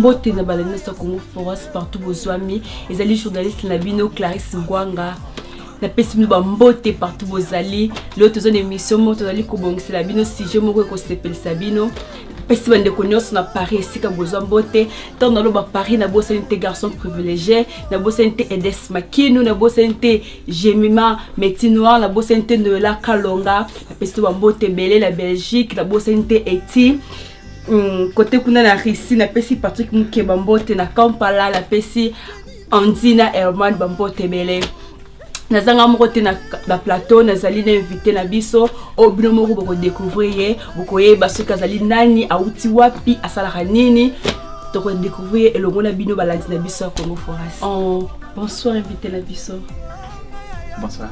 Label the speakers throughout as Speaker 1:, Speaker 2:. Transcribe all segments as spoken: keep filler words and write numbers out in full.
Speaker 1: mbote na balani sa Congo Forest partout vos amis les ali journalistes na bino Clarisse Ngwanga na pesi ba mbote partout vos ali l'autre zone émission moto ali ko bongisa la bino sujet moko ko sepel sabino pesi bande ko nyos na Paris sika bozo mbote tant na lo ba Paris na bosa inte garçon privilégié na bosa inte Edes Makinu na bosa inte Jemima Metinoir na bosa inte de la Kalonga na pesi ba mbote belé la Belgique na bosa inte Eti. Mm, côté kuna na Russie na pesi Patrick Mukeba mbote na Kampala la pesi Andina Herman bambote belé na zanga moko te na ba plateau na zali na invité na biso o bino moko boko découvrir boko yeba ce kazali nani auti wapi asala nini to ko découvrir elongo na bino balandi na biso ya Congo Forest. Oh, bonsoir invité na biso.
Speaker 2: Bonsoir.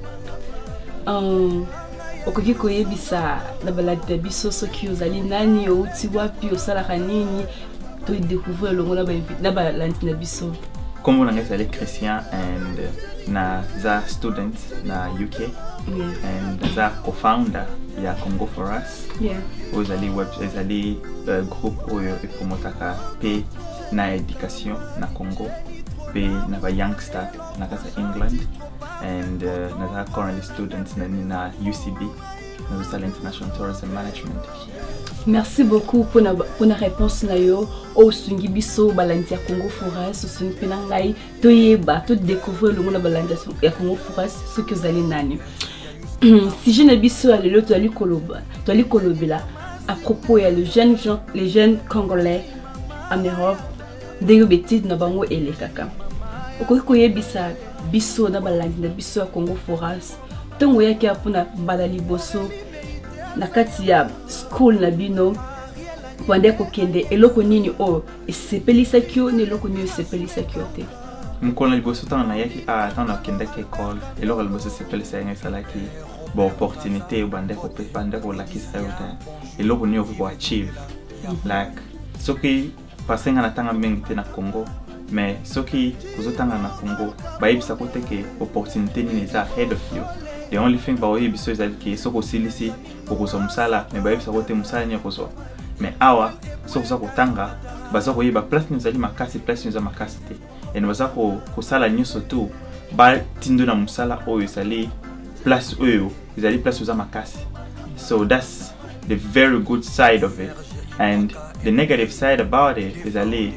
Speaker 1: Um, okoki koyebisa na baladi na biso soki ozali nani outi wapi osalaka nini to découvrir elongo na na baladi na biso.
Speaker 2: Comme on est allé chrétien and na za student na U K
Speaker 1: yeah.
Speaker 2: and za co-founder ya Congo Forest.
Speaker 1: Yeah.
Speaker 2: Ozali web ezali uh, groupe oyo epromotaka pe na éducation na Congo pe na ba youngster na kasa England and uh, na za currently students na na U C B na za International Tourism Management.
Speaker 1: Merci beaucoup pour la pour la réponse na yo au sungi biso balandi ya Congo Forest sungi penangai to yeba to découvrir le monde balandi ya Congo Forest ce que vous allez nani. Si je ne biso à l'élo to ali koloba to ali kolobela à propos ya le jeune gens les jeunes congolais en Europe de betide na bango elekaka okoki koyebisa biso na balandi na biso ya Congo Forest tongo yaki apuna balali boso na kati ya school na bino wande ko kende eloko nini o esepelisa kyo ne eloko nini esepelisa kyo te
Speaker 2: mukona liboso tanga na yaki a tanga kende ke école eloko liboso sepelisa yenga salaki bo opportunité bande ko pe bande ko la kisa yote eloko nini ko achieve like soki pasenga na tanga mengi te na Congo mais soki kuzotanga na Congo baibisa ko teke opportunité nini za ahead of you. The only thing about we biso is that ki soko silisi okuso musala me baibisa kote musala nya koso me awa soko soko tanga baza ko yeba place ni zali makasi place ni za makasi te en baza ko kusala nyuso tu ba tindo na musala oyo sali place oyo zali place za makasi. So that's the very good side of it, and the negative side about it is ali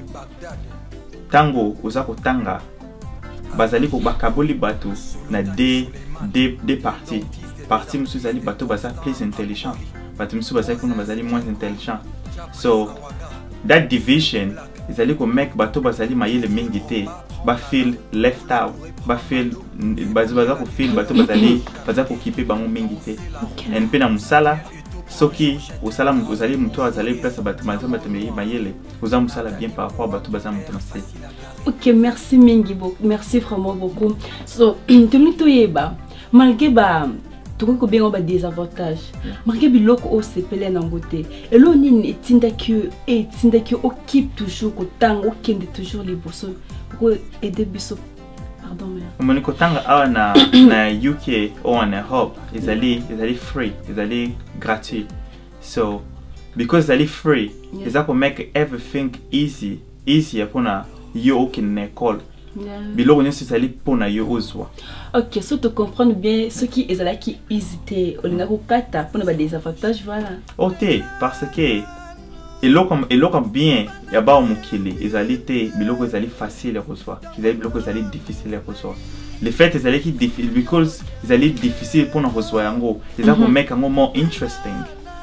Speaker 2: tango uzako tanga bazali ko bakaboli batu na de de de parties parties musu zali bato baza plus intelligent bato musu baza kuna bazali moins intelligent. So that division is ali ko make bato bazali mayele mingi te ba feel left out ba feel bazo baza ko feel bato bazali baza ko kipe bango mingi te and pena musala soki usala muzali mtu azali place bato bato bato mayele uza musala bien par rapport bato baza mtu masé.
Speaker 1: Ok, merci mingi beaucoup, merci vraiment beaucoup. So, tumi to yeba, malgré ba, tu ko bien ba désavantage. Malgré biloko o sepele na ngote. Elo nini etinda que et tinda que occupe toujours ko tango kende toujours les bosso ko aider biso. Pardon mais.
Speaker 2: Moni ko tanga awa na na U K ou en Europe, ezali ezali free, ezali gratuit. So, because ezali free, yeah. Ezako make everything easy, easier pona yo aucune école. Biloko nyonso ezali pona yo ozwa.
Speaker 1: Ok, so tu comprends bien ce qui ezala qui hésité olinga ko kata pona ba désavantage voilà.
Speaker 2: Ok, parce que eloko eloko bien ya ba mukili ezali te biloko ezali facile kozwa. Ezali biloko ezali difficile kozwa. Le fait ezali qui difficile because ezali difficile pona kozwa yango ezali ko make yango more interesting.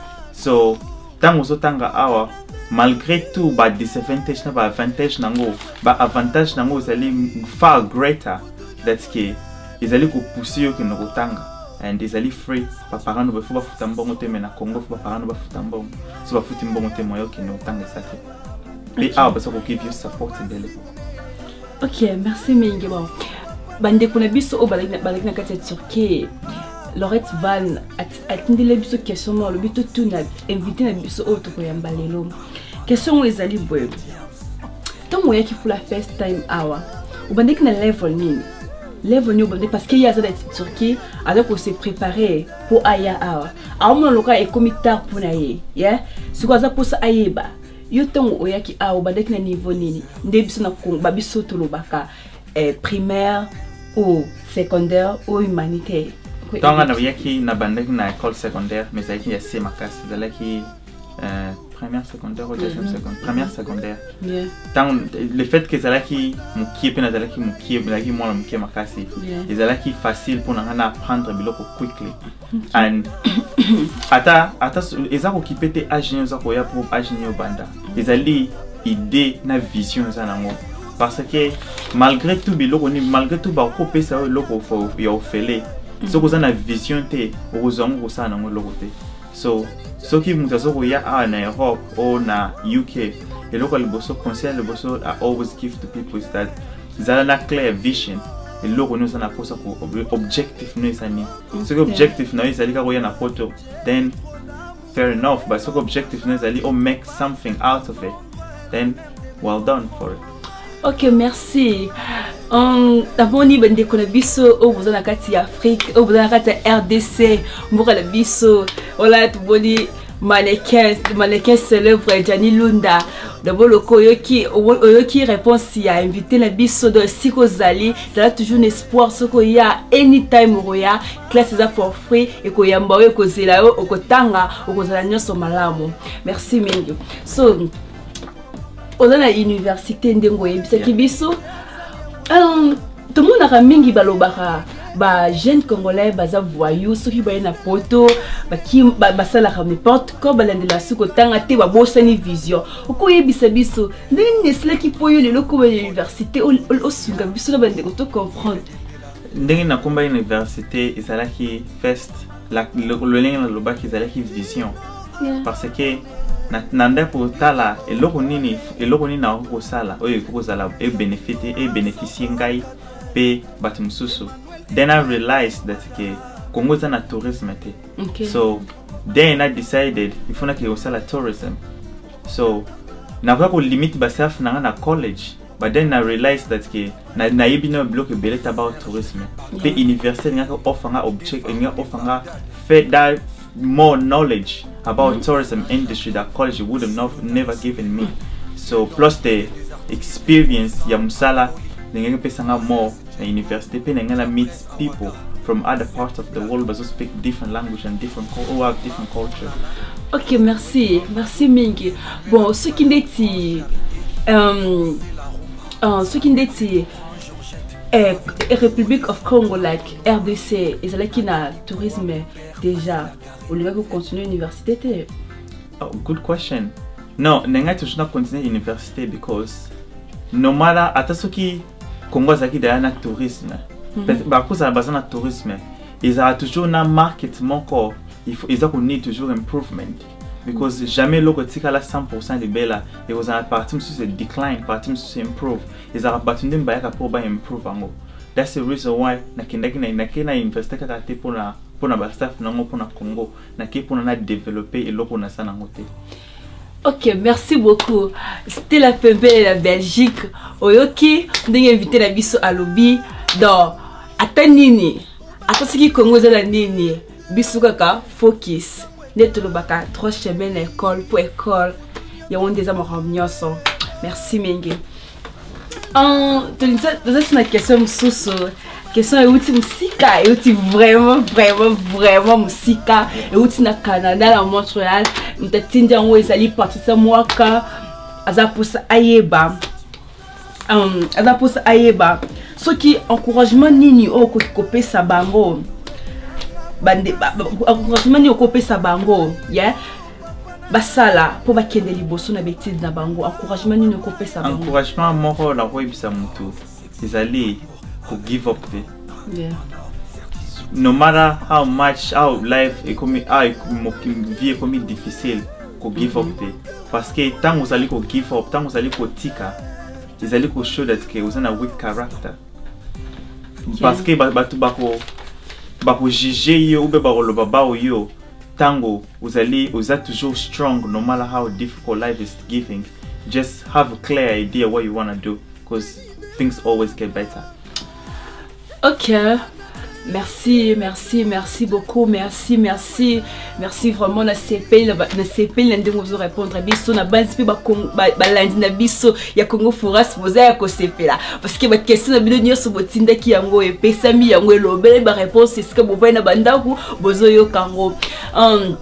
Speaker 2: So tango so tanga awa malgré tout ba disadvantage na ba advantage nango ba avantage nango ezali far greater that's que ezali ko pousser yo ke no tanga and ezali free ba parano ba fu ba futa mbongo te na Congo fu ba parano ba futa mbongo so ba futi mbongo te moyo ke no tanga sake be awa ba so ko give you support ndele.
Speaker 1: Ok, merci mingi bon bande kuna biso o balaki balaki na kati ya Turquie Laurette Van atindile biso question mo le biso tout na invité na biso auto ko yamba lelo question ezali boye tant moya ki pour la first time hour ou bande ki na level nini level ni bande parce que ya za Turquie avec on s'est préparé pour aya hour a mo loka e comme tard pour na ye yeah c'est quoi ça pour ça ayeba yo tango oyaki a obandaki na niveau nini nde biso na ba biso tolobaka eh, primaire ou secondaire ou humanitaire
Speaker 2: tant on oyaki na bandaki na école secondaire mais ça qui assez makasi zalaki euh, première secondaire ou deuxième mm-hmm. secondaire première secondaire
Speaker 1: yeah.
Speaker 2: Tant le fait que zalaki mukie pe na zalaki mukie zalaki mwana mukie makasi yeah. Zalaki facile pour na apprendre biloko quickly okay. And ata ata ezako kipete agent za ko ya pour agent banda ezali idée na vision za nango parce que malgré tout biloko ni malgré tout ba ko pesa loko fo ya ofele so ko za na vision te ozongo ko sa nango loko te so so qui muta so ko ya na Europe ou na U K et local bosso conseil le bosso I always give to people is that zala na clear vision et logo nous na posa ko objective no isani so objective no isali ka ko ya na photo then fair enough but so objective no isali or make something out of it then well done for it.
Speaker 1: Ok, merci. Um, d'abord ni bende kona biso au besoin na kati Afrique, au besoin na kati R D C, mboka la biso. Voilà tout boni mannequin, mannequin célèbre Gianni Lunda. D'abord le koyoki, oyoki réponse ya invité la biso de Siko Zali, ça a toujours un espoir ce qu'il y a anytime roya classe za for free et ko yamba we ko zela yo okotanga okozala nyoso malamu. Merci mingi. So on a l'université ndengo yebisaki biso um, tout le monde a mingi balobaka ba jeune congolais baza voyou soki ba na poto ba ki ba sala n'importe quoi balandela suko tanga te ba bosani vision oko yebisa biso ndenge cela qui poyo le loko ba université o sunga biso na bande ko to comprendre
Speaker 2: ndenge na komba université ezalaki first la le lenga na lobaki ezalaki vision yeah. Parce que nanda pour tala eloko nini eloko nini na ko sala oyo ko sala e benefiter e bénéficier ngai pe batumsusu then I realized that ke Congo is na tourism te
Speaker 1: okay.
Speaker 2: So then I decided if una ke sala tourism so na ko limit basaf na na college but then I realized that ke na na yebino block beleta about tourism pe yeah. University ngaka offer nga object nga offer nga further more knowledge about mm-hmm. tourism industry that college would have not, never given me. So plus the experience ya musala ngeke pesanga more na university pe ngala meet people from other parts of the world but who speak different language and different who have different culture.
Speaker 1: Ok, merci, merci mingi. Bon, ce qui ndeti um uh, ce qui ndeti eh, Republic of Congo like R D C et là qui na tourisme déjà au lieu de continuer l'université.
Speaker 2: Oh, good question. No, nenga to should continue university because no matter atasoki Congo zaki da na tourisme. Ba ko za bazana tourisme. Ils a toujours na marketing ko il faut ils a need toujours improvement because jamais lokotika la cent pour cent de bela et vous en partie sur ce decline partie sur improve ils a battu ndimba ya pour ba improve ango. That's the reason why na kindaki na nakena investe ka te pour na pour na ba staff na ngo pour na Congo na ke pour na développer et loko na sana ngote.
Speaker 1: Ok, merci beaucoup. C'était la P B de la Belgique. Oyoki, on a invité la biso à lobby dans Atanini. Atosiki Congo za la nini. Biso kaka focus. Netolobaka trois chemins école pour école. Ya on des amours nyoso. Merci mingi. En tu nous une question sous question est outil musika et outil vraiment vraiment vraiment musika et outil na Canada na Montréal mtatindia ngo ezali partisa mwaka azapusa ayeba um azapusa ayeba ce qui encouragement nini o ko kopesa bango bande encouragement nini o kopesa bango yeah basala pour bakende liboso na bêtise na bango encouragement nini o kopesa bango
Speaker 2: encouragement moko la ko ibisa mutu ezali to give up the
Speaker 1: yeah.
Speaker 2: No matter how much how life economy how vie economy difficile to give up the parce que tant vous allez ko give up tant vous allez ko tika vous allez ko show that que vous avez un weak character parce que batu bako bako juger yo ou be bako lo baba yo tango vous allez vous êtes toujours strong no matter how difficult life is giving just have a clear idea what you want to do because things always get better.
Speaker 1: Ok, Merci, merci, merci beaucoup, merci, merci, merci vraiment na C P, na C P l'un de vous répondre biso na base pe ba ba lundi na biso ya Congo Foras vous ya ko C P là parce que votre question na bino nyoso botinda ki yango e pesami yango elobele ba réponse est ce que vous voyez na bandaku bozo yo kango um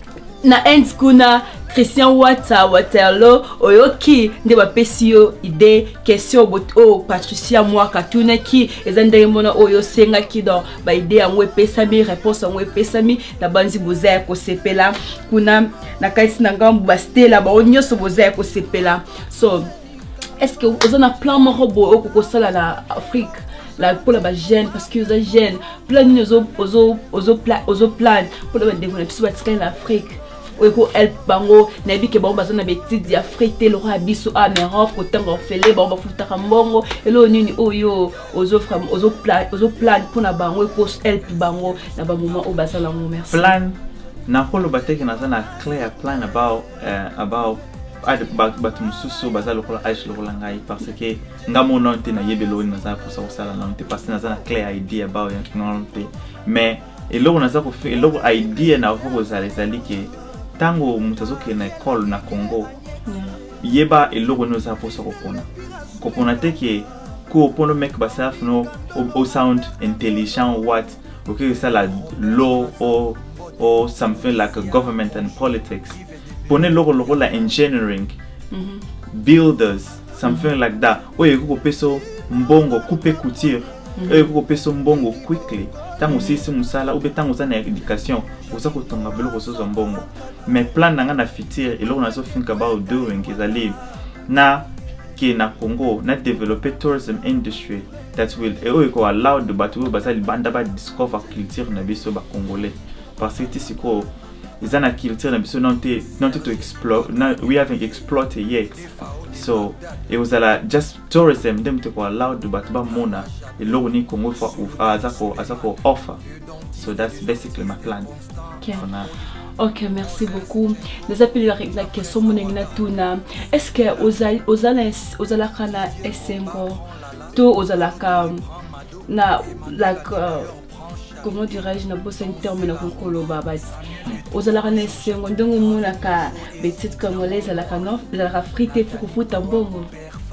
Speaker 1: na end kuna Christian Wata Waterloo oyoki nde bapesi yo ide question bot o Patricia Mwaka tuna ki ezande mona oyo senga ki do ba ide yango epesami réponse yango epesami na banzi boza ko sepela kuna na kaisi na ngambu ba stela ba onyoso boza ko sepela so est-ce que vous en a plan moko bo okoko sala na Afrique la pour la jeune parce que les jeunes plan nous ozo ozo ozo plan ozo plan pour le développer sur l'Afrique ou help bango na bi ke bango bazana betidi Afrique le roi biso en Europe autant on fait les bango futa kambongo elo nini oyo ozo from ozo plan ozo plan pour na bango ko help bango na ba moment au bazala mo merci
Speaker 2: plan na holo bateke na zana clear plan about uh, about ad bat mususu bazalo ko aish lo langai parce que ngamo nonte na yebelo na za pour ça sala nonte parce que na zana clear idea about nonte mais elo na za ko fe elo idea na ho zale zali ke tango mutazoke na école na Congo yeah. Yeba eloko no za posa kopona kopona teke ko pono mek basaf no o sound intelligent what okay ça la law or or something like a government and politics pone loko loko la engineering mm -hmm. builders something mm -hmm. like that oye ko peso mbongo couper couture oye ko peso mbongo quickly tango sisi musala ube tango za na education uza kotonga biloko sozo mbongo mais plan nanga na fitir eloko na so think about doing ezali na ke na Congo na developer tourism industry that will e ko allow the but we basali banda ba discover culture na biso ba congolais parce que tisiko izana culture na biso non te non te to explore we haven't exploited yet so it was a just tourism them to allow the but ba mona eloko ni Congo for azako azako offer so that's basically my plan.
Speaker 1: Okay. Ok, merci beaucoup. Nous appelons la question monengina tuna. Est-ce que aux ozala ozala kana esengo to ozalaka na like uh, comment dirais-je na bossa un terme na kokolo baba ozala kana esengo ndongo mona ka petite congolaise la kana la frite pour futa mbongo.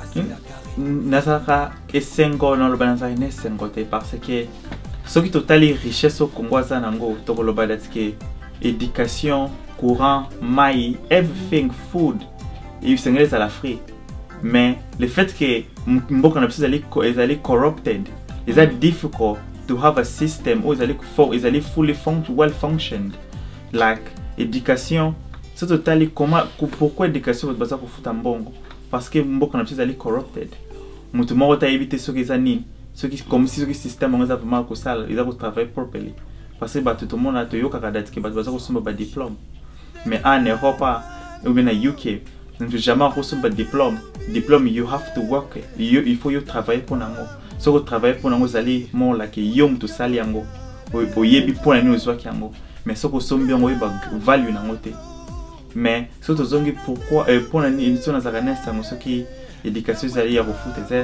Speaker 2: Nazaka esengo na lobanza esengo te parce que ce qui totali richesse au Congo za nango to koloba datike éducation, courant, maïs, everything, food, et ils sont à l'Afrique. Mais le fait que mboka na biso ezali corrupted, is that difficult to have a system où ils allaient fully function, well functioned. Like éducation, c'est totally comment pourquoi éducation va baza ko futa mbongo parce que mboka na biso ezali corrupted. Mutu moko ta éviter ce que zani, ce qui comme si ce système on a vraiment ko sala, ils doivent travailler properly. Parce que tout le monde a eu un diplôme. Mais en Europe ou bien en U K, vous n'avez jamais reçu un diplôme. Diplôme, you have to work. You, il faut travailler pour nous. Si vous travaillez pour nous, vous allez voir que vous avez tout ça. Vous avez pour nous. Mais si vous avez une value. Mais si vous avez pourquoi pour nous, nous avons qui éducation à refuter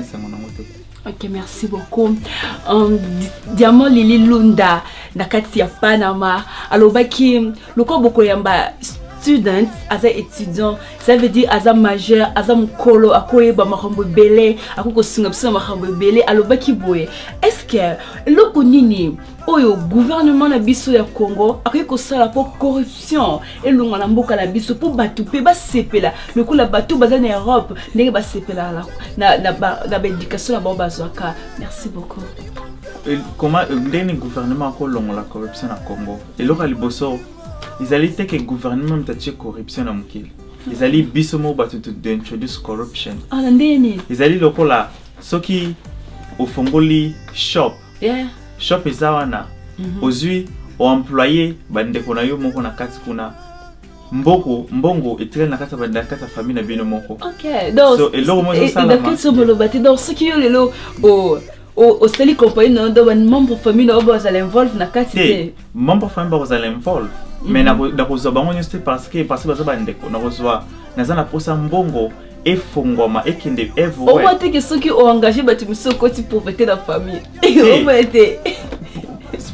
Speaker 1: ok, merci beaucoup. Um, Diamant Lili Lunda, nakati ya Panama. Alors, baki, le corps beaucoup yamba student, as un étudiant, ça veut dire as un majeur, as un colo, à quoi ba mahambo belé, à quoi singa psa mahambo belé. Alors, baki boye. Est-ce que le konini oyo gouvernement na biso ya Congo a ko sala pour corruption et longa na mboka na biso pour batupe ba sepela le coup la batu baza na Europe ndenge ba sepela la na na na éducation la bomba zwaka. Merci beaucoup.
Speaker 2: Comment le gouvernement ko longa la corruption na Congo et le liboso ils allaient que le gouvernement tache corruption na mukili ils allaient biso mo batu d'introduce corruption
Speaker 1: ah ndeni
Speaker 2: ils allaient le kola soki ofongoli shop
Speaker 1: yeah
Speaker 2: shop ezawana ozui o employé bande kona yo moko na kati kuna mboko mbongo etrel na kati bande kati famille na bino moko.
Speaker 1: OK donc
Speaker 2: so elo mo zo sala
Speaker 1: ma so bolo bati donc ce qui yo lelo o o seli compagnie no do ban membre famille no bo za involve na kati te
Speaker 2: membre famille bo za involve mais na na ko zo bango nyeste parce que parce que baza bande ko na ko zo na za na posa mbongo efongoma ekende everywhere.
Speaker 1: On va dire que ceux qui ont engagé bâti monsieur côté pauvreté dans la famille. On va être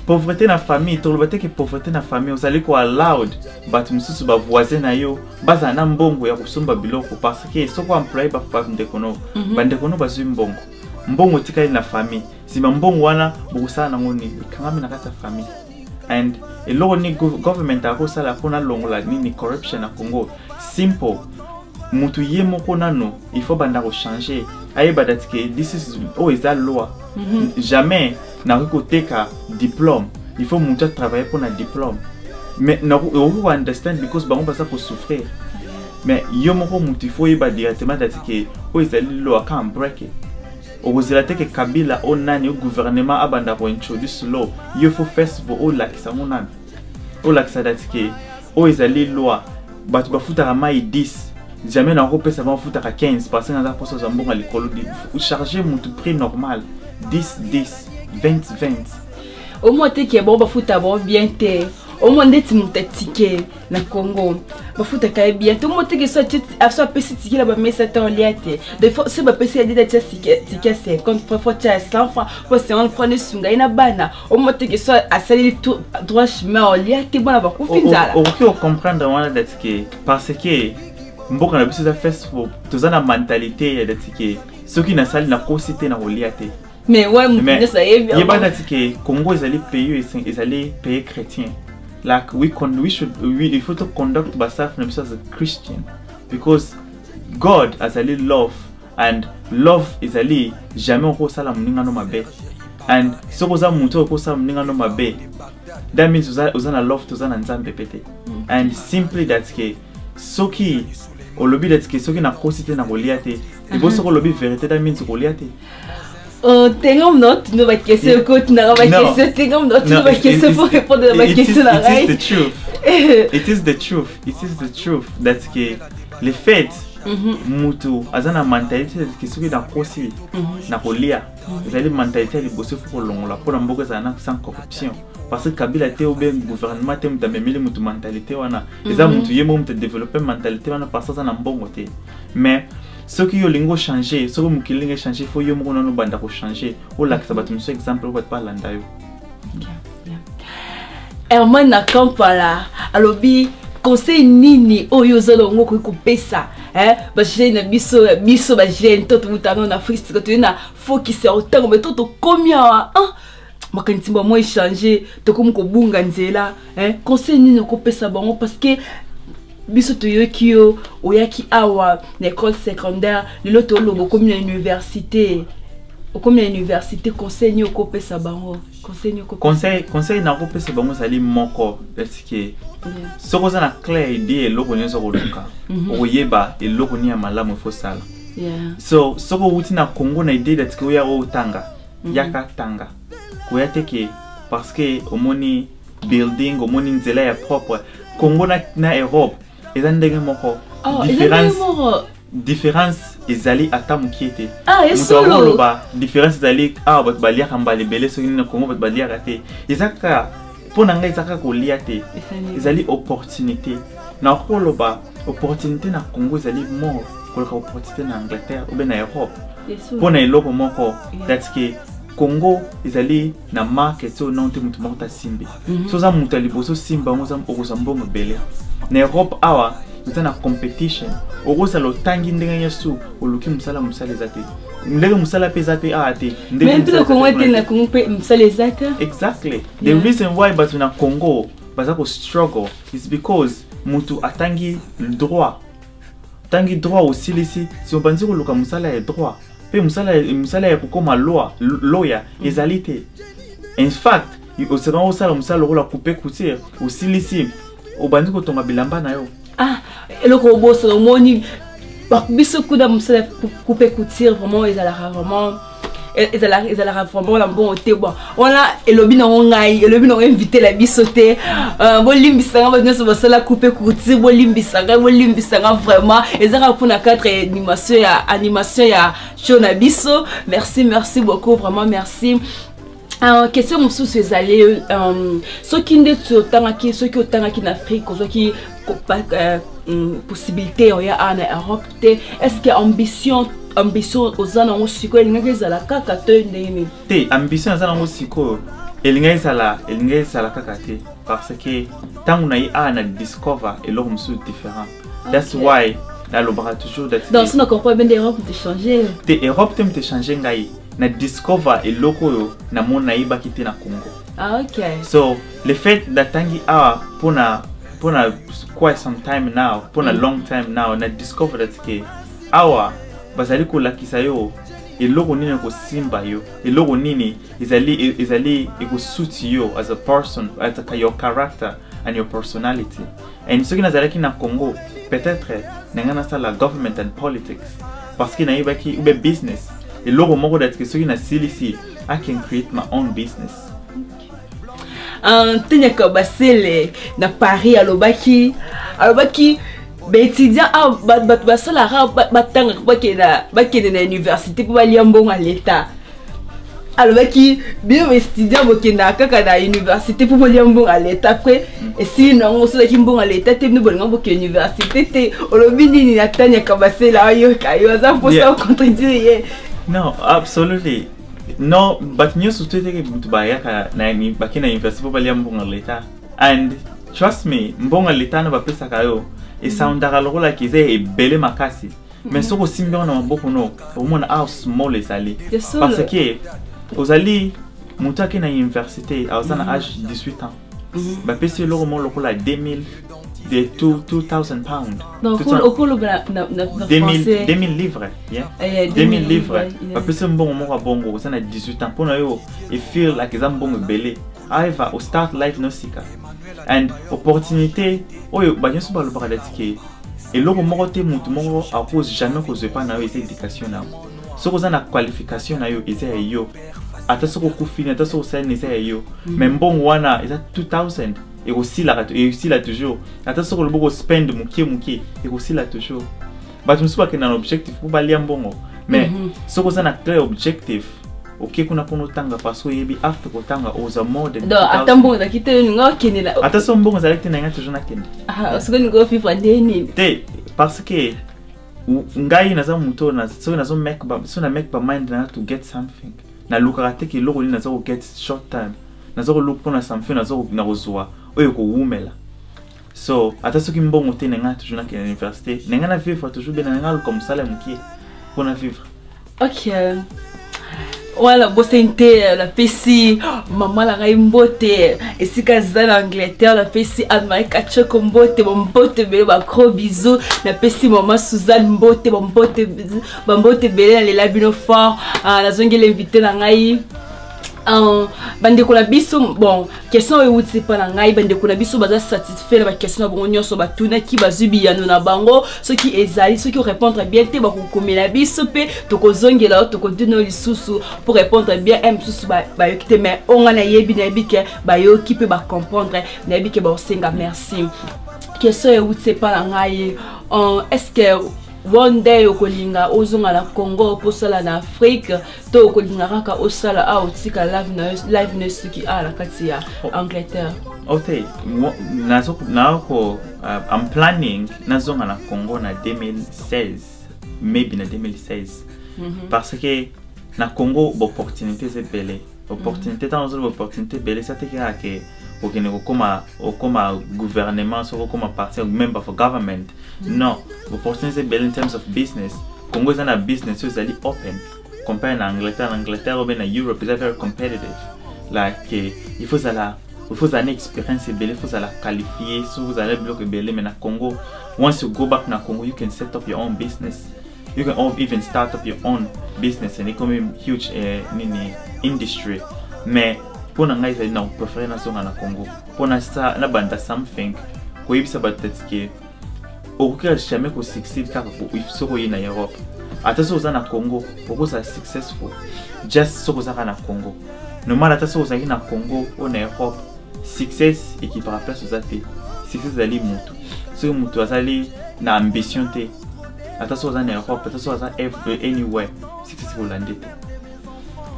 Speaker 2: pauvreté na famille tolobate que pauvreté na famille ozali ko allowed but mususu ba voisin na yo baza na mbongo ya kusomba biloko parce que soko employé ba pa ndekono ba ndekono bazwi mbongo mbongo tikali na famille sima mbongo wana bokusala na ngoni ikangami na kata famille and eloko ni government akosala pona longola nini corruption na Congo simple mutu ye moko nano il faut banda ko changer ayeba datike this is oh is that loi jamais na koteka diplôme il faut mutu travailler pour na diplôme mais na ko understand because bango basa ko souffrir mais yo moko mutu il faut yeba directement datike oh is that loi can break it ozela teke Kabila onani au gouvernement abanda ko introduce law il faut festival au lakisa monana au lakisa datike oh is that loi batu bafuta mai dix jamais na repesa ba futa ka quinze parce que na poso za mbonga likolo di charger mon prix normal dix dix vingt vingt
Speaker 1: au moins te ke bon ba futa bon bien te au moins ndeti mon ticket na Congo ba futa ka bien tout monde que soit a soit petit ticket là ba mais ça en liate de fois c'est ba petit de ticket ticket cinquante fois fois cent francs pour c'est on prend sunga ina bana au moins te que soit à salir tout droit chemin en liate bon ba ko finzala
Speaker 2: o ko comprendre wana datike parce que mboka na biso za festival tozana mentalité ya datike soki na sali na kosite na oliate
Speaker 1: mais ouais mon ça est bien
Speaker 2: yeba datike Congo ezali pays ezali pays chrétien like we con we should we if to conduct ourselves na biso as a Christian because God azali love and love ezali jamais ko sala mninga no mabe and soko za muto ko sala mninga no mabe that means uzana love tozana nzambe pete and simply datike soki au lobby d'être que soki na kosite na Goliath et bon soko lobby vérité that means Goliath
Speaker 1: oh tengom note no ba question côté na ba question tengom note no ba question pour répondre à ma question là
Speaker 2: it is the truth it is the truth it is the truth that que les faits mutu azana mentalité que soki na kosi na kolia ezali mentalité li bosse faut longola pour mboka zana sans corruption parce que Kabila te ou bien gouvernement te mta memeli mutu mentalité wana eza mutu yemo mta développer mentalité wana parce que ça na mbongo te mais ce qui yo lingo changer ce que mukilinga changer faut yo mona no banda ko changer o la ça batumso exemple ba pa landa yo
Speaker 1: Herman na Kampala alobi conseil nini oyo zalongo ko kopesa hein ba jeune biso biso ba jeune toto mutano na Afrique ko tuna focus autant mais toto combien hein makantimba moi changer to comme ko bunga nzela hein conseil nini ko pesa bango parce que biso to yokio oyaki awa na école secondaire lelo to lobo comme une université comme une université conseil ni ko pesa bango conseil ni ko
Speaker 2: conseil conseil na ko pesa bango sali moko parce que soko za na clair idée loko nyezo ko luka oyeba e loko ni ya malamu fo sala so soko wuti na Congo na idée that ko ya o tanga yaka tanga ko ya teke parce que omoni building omoni nzela ya propre Congo na na Europe ezandenge moko différence différence ezali atamu kiete
Speaker 1: ah
Speaker 2: esolo ba différence ezali ah bat balia kambale bele so ni na Congo bat balia raté ezaka pona ngai ezaka ko liate ezali opportunité na koloba opportunité na Congo ezali mo ko opportunité na Angleterre ou bien na Europe pona eloko moko that's que Congo ezali na market so non te mutu moko ta simbi so za mutu liboso simba ngo za okosa mbongo bele na Europe awa utana competition okosa lo tangi ndenge nyesu oluki musala musala zate ndenge musala pesa te a te
Speaker 1: ndenge même Congo te na Congo pe musala zate
Speaker 2: exactly the yeah. reason why but na Congo bazako struggle is because mutu atangi droit tangi droit aussi ici si on pense ko luka musala ya droit pe musala musala ya kokoma loi lawyer ezalité in fact au sera au sala musala ko la couper couture aussi ici au bandi ko tonga bilamba na yo
Speaker 1: ah le robot c'est moni par biso kuda musala couper couture vraiment ils allaient vraiment ils allaient ils allaient vraiment la bon côté bon on a elobi na ngai elobi na inviter la bisoté euh bon limbisanga ba nyso ba sala couper couture bon limbisanga bon limbisanga vraiment ils allaient pour na quatre animation ya animation ya show na biso merci merci beaucoup vraiment merci. Alors, question musu c'est aller euh ce qui n'est autant qui ce qui autant qui en Afrique ce qui possibilité en Europe est-ce que ambition ambition aux ans on siko linga za la kaka te ndemi
Speaker 2: te ambition za na siko elinga ezala elinga ezala kaka te parce que tant na a na discover et l'homme sous différent. That's okay. Why nalobaka toujours that
Speaker 1: donc si on comprend bien l'Europe te changer
Speaker 2: te Europe te changer ngai na discover et loko yo na mona iba kiti na Congo.
Speaker 1: Ah ok.
Speaker 2: So le fait d'atangi a pour na pour na quite some time now pour na mm. long time now na discover that ke awa bazali ko lakisa yo eloko nini ko simba yo eloko nini izali izali iko suit you as a person as a your character and your personality. And so kina zalaki na Congo peut-être nangana sa la government and politics parce que na ibaki ube business eloko moko that ke so kina silisi I can create my own business.
Speaker 1: En tenya ka basele na Paris alobaki alobaki ba étudiant ah ba ba basala ra batanga ba kena ba kena na université pour ba liambongo à l'état alobaki bien étudiant bo kena kaka na université pour ba liambongo à l'état après et si non on se la kimbongo à l'état te nous bonga bo ke université te olobi nini na tenya ka basela yo kayo za pour ça contredire.
Speaker 2: No, absolutely. No, but news to take to buy a nine back in a university for Mbonga later. And trust me, Mbonga later no pesa kayo. It sound like is a bele makasi. Mais so ko simbion na mboko no, umona how small is ali. Parce que ozali mutaki na université a osana âge dix-huit ans. Ba pesa lo mo lokola deux mille de two thousand pounds.
Speaker 1: Donc au colo na na
Speaker 2: deux mille livres, yeah. deux mille livres. Ba pesa mbongo mo bongo osana dix-huit ans pour na yo et feel like ezambongo belé. However, au start life no sika. And opportunité oyo banyoso ba lobaka datike eloko moko te mutu moko a cause jamais cause pas na yo éducation na. Soko za na qualification na yo eza yo. Ata soko kufini ata soko sa eza yo. Mais mbongo wana eza two thousand et aussi là et aussi là toujours. Ata soko loboko spend mukie mukie et aussi là toujours. But musu ba kena objectif pour balia mbongo. Mais soko za na clear objectif. Ok, kuna kono tanga parce que yebi after ko tanga oza more than
Speaker 1: do atambongo da kite nga kenela
Speaker 2: ata so mbongo za lekte na nga toujours na kende
Speaker 1: ah so ngo go fifa ndeni
Speaker 2: te parce que ngai na za muto na so na so make ba so na make ba mind na to get something na luka te ke loko ni na zo get short time na zo look pona something na zo na rozwa oyo ko wumela so ata so ki mbongo te na nga toujours na kende université na nga na vivre toujours bien na nga comme ça la mukie pona vivre.
Speaker 1: Ok. Voilà, bosente la pesi maman la raimbote et si kaza en Angleterre la pesi Anne-Marie Kachoko mbote bombote bele ba gros bisous la pesi maman Suzanne mbote bombote bombote bele les labino fort la zongi l'invité na ngai en bande ko la biso bon question e wuti pa na ngai bande ko la biso baza satisfait la question bon nyonso ba tuna ki bazubi ya na bango ceux qui ezali ceux qui répondre bien te ba ko komela biso pe to ko zongela to ko dino lisusu pour répondre bien m susu ba ba yokite mais on na yebi na bike ba yo ki pe ba comprendre na bike ba osenga merci question e wuti pa na ngai est-ce que one day okolinga ozonga la Congo posala na Afrique to okolinga kaka osala a otika live news live news qui a la kati ya Angleterre.
Speaker 2: Okay, nazo nako I'm planning nazonga na Congo na deux mille seize maybe na deux mille seize parce que na Congo opportunité c'est belle opportunité dans une opportunité belle ça te kira que okene okoma okoma gouvernement so okoma parti member for government no opportunity belle in terms of business Congo is a business so it's really open compared to Angleterre Angleterre ou bien Europe is very competitive like il faut ça la il faut une expérience belle il faut ça la qualifier so vous allez bloquer belle mais na Congo once you go back na Congo you can set up your own business you can even start up your own business and become a huge uh, mini industry mais pour na ngai na préférer na zonga na Congo pour na ça na banda something ko yibisa batetike okuka jamais ko succeed ka ko if so ko ina Europe ata so za na Congo ko sa successful just so ko za na Congo no mara ata so za na Congo o na Europe success équipera place aux athées success ali mutu so mutu azali na ambition te ata so za na Europe ata so za anywhere successful landete.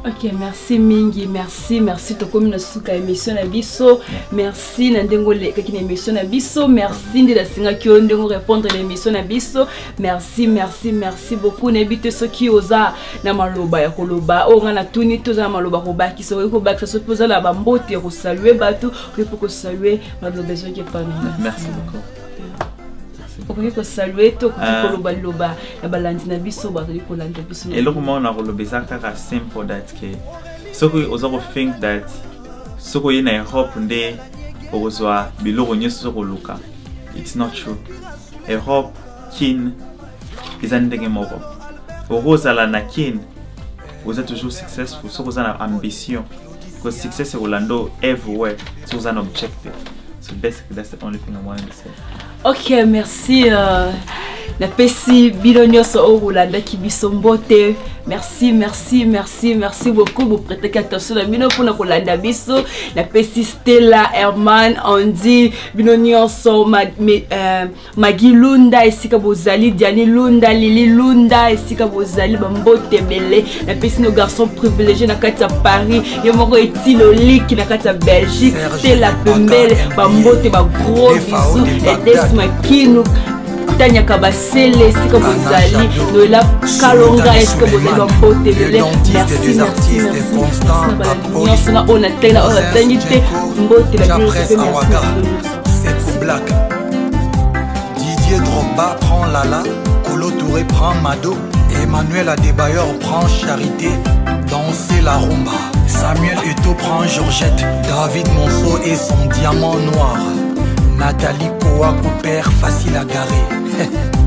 Speaker 1: Ok, merci mingi, merci, merci tokomi na suka émission na biso, merci na ndengo le kaki émission na biso, merci ndi la singa ki ndenge répondre à l'émission na biso, merci, merci, merci beaucoup nebite soki oza na maloba ya koloba, o nga na tuni toza na maloba ko ba ki so ko ba ki so poza la ba mbote ko saluer batu, ko ko saluer ba do besoin que pas.
Speaker 2: Merci beaucoup.
Speaker 1: Okoki ko saluer to ko koloba loba na balandi na biso ba to ko landa biso.
Speaker 2: Et loku mo na kolobisa kaka simple that ke soko ozo think that soko yina Europe nde okozwa biloko nyoso soko luka. It's not true. Europe kin izandenge moko. Okozala na kin oza toujours successful, soko za na ambition. Because success is Orlando everywhere. So it's an objective. So basically that's the only thing I wanted to say.
Speaker 1: Ok, merci. Euh, na pesi bilonyoso au Rolanda qui bisombote. Merci, merci, merci, merci beaucoup pour prêter attention à bino pour na Rolanda biso. Na pesi Stella, Herman, Andy, bilonyoso Magi Lunda, esika bozali, Diani Lunda, Lili Lunda, esika bozali, bambote bele. Na pesi nos garçons privilégiés na kata Paris, yomoko etilo lik na kata Belgique, Stella Pembele, bambote ba gros bisous, Edes Makinu. Tanya Kabasele, c'est comme vous allez, nous la Kalonga, est-ce que vous allez en porter le lait? Merci, merci, merci. On a tenu, on a tenu,
Speaker 3: c'est Black. Didier Drogba prend Lala, Kolo Touré prend Mado, Emmanuel Adebayor prend Charité, danser la rumba. Samuel Eto'o prend Georgette, David Monceau et son diamant noir. Nathalie Koa, père facile à garer.